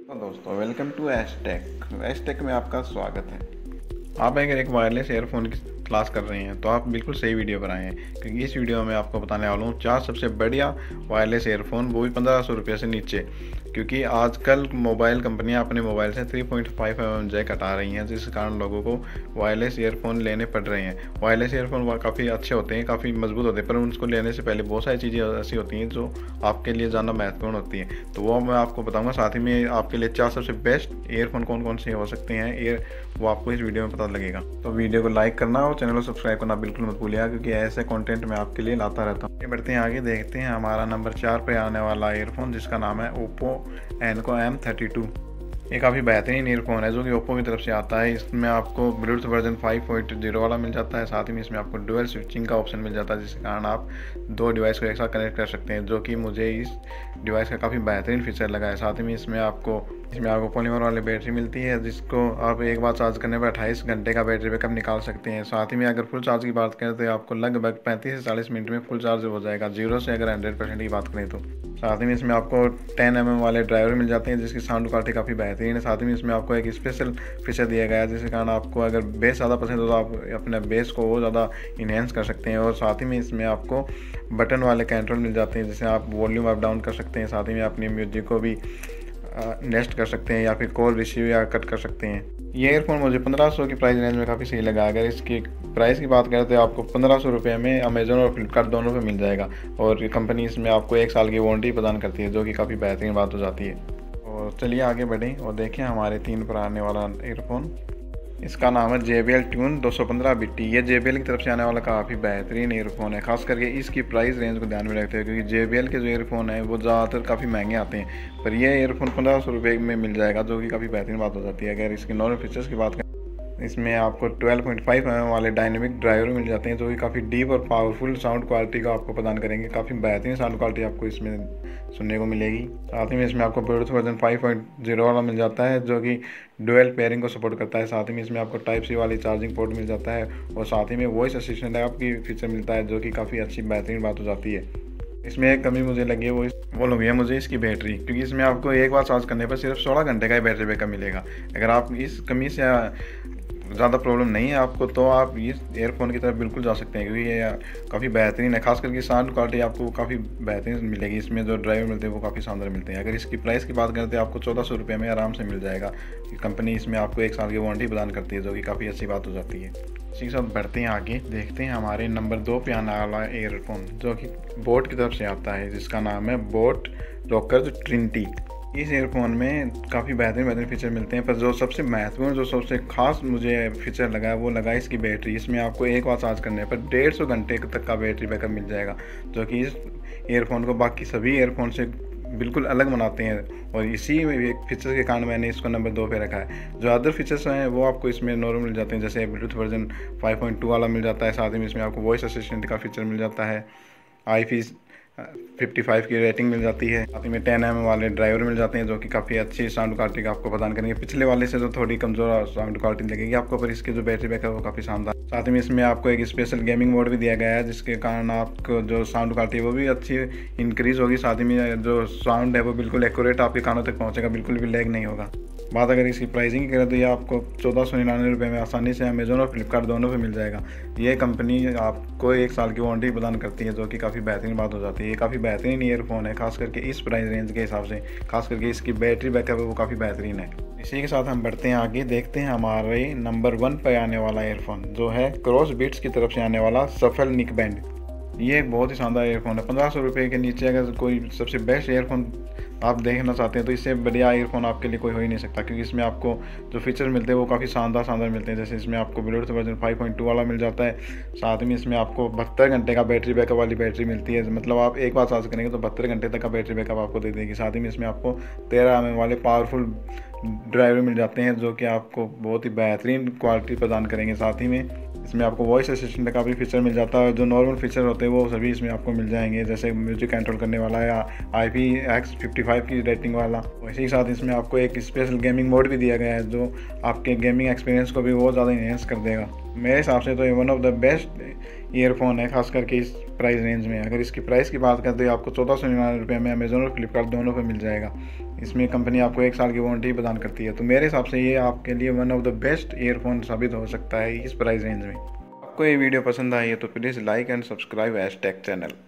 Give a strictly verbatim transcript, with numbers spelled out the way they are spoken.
तो दोस्तों welcome to एसटेक एसटेक में आपका स्वागत है। आप अगर एक वायरलेस ईयरफोन की क्लास कर रहे हैं तो आप बिल्कुल सही वीडियो पर आए हैं, क्योंकि इस वीडियो में आपको बताने वाला हूँ चार सबसे बढ़िया वायरलेस ईयरफोन, वो भी पंद्रह सौ रुपये से नीचे। क्योंकि आजकल मोबाइल कंपनियां अपने मोबाइल से three point five M M jack हटा रही हैं, जिस कारण लोगों को वायरलेस ईयरफोन लेने पड़ रहे हैं। वायरलेस ईयरफोन काफ़ी अच्छे होते हैं, काफ़ी मजबूत होते हैं, पर उनको लेने से पहले बहुत सारी चीज़ें ऐसी होती हैं जो आपके लिए ज़्यादा महत्वपूर्ण होती हैं। तो वो मैं आपको बताऊँगा, साथ ही में आपके लिए चार सबसे बेस्ट ईयरफोन कौन कौन से हो सकते हैं ईयर वो आपको इस वीडियो में पता लगेगा। तो वीडियो को लाइक करना और चैनल को सब्सक्राइब करना बिल्कुल मत भूलिएगा, क्योंकि ऐसे कंटेंट मैं आपके लिए लाता रहता हूँ। बढ़ते हैं आगे, देखते हैं हमारा नंबर चार पे आने वाला ईयरफोन, जिसका नाम है Oppo Enco M thirty two. ये काफ़ी बेहतरीन ईयरफोन है जो कि ओप्पो की तरफ से आता है। इसमें आपको Bluetooth version five point zero वाला मिल जाता है, साथ ही में इसमें आपको डुअल स्विचिंग का ऑप्शन मिल जाता है, जिसके कारण आप दो डिवाइस को एक साथ कनेक्ट कर सकते हैं, जो कि मुझे इस डिवाइस का काफ़ी बेहतरीन फीचर लगा है। साथ ही में इसमें आपको इसमें आपको पॉलीमर वाली बैटरी मिलती है, जिसको आप एक बार चार्ज करने पर अट्ठाईस घंटे का बैटरी बैकअप निकाल सकते हैं। साथ ही में अगर फुल चार्ज की बात करें तो आपको लगभग पैंतीस से चालीस मिनट में फुल चार्ज हो जाएगा, जीरो से अगर हंड्रेड परसेंट की बात करें तो। साथ ही में इसमें आपको टेन एम एम वाले ड्राइवर मिल जाते हैं, जिसकी साउंड क्वालिटी काफ़ी बेहतरीन है। साथ ही में इसमें आपको एक स्पेशल फीचर दिया गया है, जिसके कारण आपको अगर बेस ज़्यादा पसंद हो तो आप अपने बेस को और ज़्यादा इन्हेंस कर सकते हैं। और साथ ही में इसमें आपको बटन वाले कंट्रोल मिल जाते हैं, जिससे आप वॉल्यूम अप डाउन कर सकते हैं। साथ ही में अपनी म्यूजिक को भी नेस्ट कर सकते हैं या फिर कॉल रिसीव या कट कर सकते हैं। ये ईयरफोन मुझे पंद्रह सौ की प्राइस रेंज में काफ़ी सही लगा। अगर इसकी प्राइस की बात करें तो आपको पंद्रह सौ रुपये में अमेजोन और फ्लिपकार्ट दोनों पे मिल जाएगा, और कंपनी इसमें आपको एक साल की वारंटी प्रदान करती है, जो कि काफ़ी बेहतरीन बात हो जाती है। और चलिए आगे बढ़ें और देखें हमारे तीन पर आने वाला ईयरफोन। इसका नाम है जे बी एल ट्यून दो सौ पंद्रह बी टी। ये जे बी एल की तरफ से आने वाला काफ़ी बेहतरीन ईयरफोन है, खास करके इसकी प्राइस रेंज को ध्यान में रखते हुए, क्योंकि जे बी एल के जो ईयरफोन है वो ज़्यादातर काफ़ी महंगे आते हैं, पर ये ईयरफोन पंद्रह सौ रुपये में मिल जाएगा, जो कि काफ़ी बेहतरीन बात हो जाती है। अगर इसके नॉर्मल फीचर्स की बात करें, इसमें आपको twelve point five M M वाले डायनेमिक ड्राइवर मिल जाते हैं, जो कि काफ़ी डीप और पावरफुल साउंड क्वालिटी को आपको प्रदान करेंगे। काफ़ी बेहतरीन साउंड क्वालिटी आपको इसमें सुनने को मिलेगी। साथ ही में इसमें आपको Bluetooth version five point zero वाला मिल जाता है, जो कि डुअल पेयरिंग को सपोर्ट करता है। साथ ही में इसमें आपको टाइप सी वाली चार्जिंग पोर्ट मिल जाता है, और साथ ही में वॉइस असिस्टेंट आपकी फीचर मिलता है, जो कि काफ़ी अच्छी बेहतरीन बात हो जाती है। इसमें एक कमी मुझे लगी है, वो वो लगी है मुझे इसकी बैटरी, क्योंकि इसमें आपको एक बार चार्ज करने पर सिर्फ सोलह घंटे का ही बैटरी बैकअप मिलेगा। अगर आप इस कमी से ज़्यादा प्रॉब्लम नहीं है आपको, तो आप इस ईयरफोन की तरफ बिल्कुल जा सकते हैं, क्योंकि ये काफ़ी बेहतरीन है। खास करके साउंड क्वालिटी आपको काफ़ी बेहतरीन मिलेगी। इसमें जो ड्राइवर मिलते हैं वो काफ़ी शानदार मिलते हैं। अगर इसकी प्राइस की बात करें तो आपको चौदह सौ रुपये में आराम से मिल जाएगा। कंपनी इसमें आपको एक साल की वारंटी प्रदान करती है, जो कि काफ़ी अच्छी बात हो जाती है। इसी के साथ बढ़ते हैं आगे, देखते हैं हमारे नंबर दो पे आने वाला ईयरफोन, जो कि बोट की तरफ से आता है, जिसका नाम है बोट रॉकर्स ट्रिनिटी। इस ईयरफोन में काफ़ी बेहतरीन बेहतरीन फीचर मिलते हैं, पर जो सबसे महत्वपूर्ण जो सबसे खास मुझे फीचर लगा है वो लगा इसकी बैटरी। इसमें आपको एक बार चार्ज करने पर डेढ़ सौ घंटे तक का बैटरी बैकअप मिल जाएगा, जो कि इस ईयरफोन को बाकी सभी ईयरफोन से बिल्कुल अलग बनाते हैं। और इसी फीचर के कारण मैंने इसको नंबर दो पे रखा है। जो अदर फीचर्स हैं वो आपको इसमें नॉर्मल मिल जाते हैं, जैसे Bluetooth version five point two वाला मिल जाता है। साथ ही में इसमें आपको वॉइस असिस्टेंट का फीचर मिल जाता है, आई पी फिफ्टी फाइव की रेटिंग मिल जाती है। साथ ही में टेन एम एम वाले ड्राइवर मिल जाते हैं, जो कि काफ़ी अच्छी साउंड क्वालिटी का आपको प्रदान करेंगे। पिछले वाले से जो थोड़ी कमज़ोर साउंड क्वालिटी लगेगी आपको, पर इसकी जो बैटरी बैकअप है वो काफ़ी शानदार। साथ ही में इसमें आपको एक स्पेशल गेमिंग मोड भी दिया गया है, जिसके कारण आपको जो साउंड क्वालिटी है वो भी अच्छी इंक्रीज़ होगी। साथ ही में जो साउंड है वो बिल्कुल एक्यूरेट आपके कानों तक पहुँचेगा, बिल्कुल भी लैग नहीं होगा। बात अगर इसकी प्राइसिंग की करें तो ये आपको चौदह सौ निन्यानवे रुपये में आसानी से अमेजोन और फ्लिपकार्ट दोनों पे मिल जाएगा। ये कंपनी आपको एक साल की वारंटी प्रदान करती है, जो कि काफ़ी बेहतरीन बात हो जाती है। ये काफ़ी बेहतरीन ईयरफोन है, खास करके इस प्राइस रेंज के हिसाब से। खास करके इसकी बैटरी बैकअप है वो काफ़ी बेहतरीन है। इसी के साथ हम बढ़ते हैं आगे, देखते हैं हमारे नंबर वन पर आने वाला ईयरफोन, जो है क्रॉस बीट्स की तरफ से आने वाला सफल निक बैंड। ये एक बहुत ही शानदार ईयरफोन है। पंद्रह सौ रुपये के नीचे अगर कोई सबसे बेस्ट ईयरफोन आप देखना चाहते हैं तो इससे बढ़िया ईयरफोन आपके लिए कोई हो ही नहीं सकता, क्योंकि इसमें आपको जो फीचर मिलते हैं वो काफ़ी शानदार शानदार मिलते हैं। जैसे इसमें आपको Bluetooth version five point two वाला मिल जाता है। साथ में इसमें आपको बहत्तर घंटे का बैटरी बैकअप वाली बैटरी मिलती है, मतलब आप एक बार चार्ज करेंगे तो बहत्तर घंटे तक का बैटरी बैकअप आपको दे देगी। साथ ही में इसमें आपको तेरह एम एम वाले पावरफुल ड्राइवर मिल जाते हैं, जो कि आपको बहुत ही बेहतरीन क्वालिटी प्रदान करेंगे। साथ ही में इसमें आपको वॉइस असिस्टेंट का भी फीचर मिल जाता है। जो नॉर्मल फीचर होते हैं वो सभी इसमें आपको मिल जाएंगे, जैसे म्यूजिक कंट्रोल करने वाला या I P X fifty five की रेटिंग वाला। वैसे ही साथ इसमें आपको एक स्पेशल गेमिंग मोड भी दिया गया है, जो आपके गेमिंग एक्सपीरियंस को भी बहुत ज़्यादा इन्हेंस कर देगा। मेरे हिसाब से तो ये one of the best earphone है, खास करके इस प्राइस रेंज में। अगर इसकी प्राइस की बात करें तो ये आपको चौदह सौ निन्यानवे रुपये में अमेजोन और फ्लिपकार्ट दोनों पे मिल जाएगा। इसमें कंपनी आपको एक साल की वारंटी प्रदान करती है। तो मेरे हिसाब से ये आपके लिए one of the best earphone साबित हो सकता है इस प्राइस रेंज में। आपको ये वीडियो पसंद आई है तो please like and subscribe hashtag channel.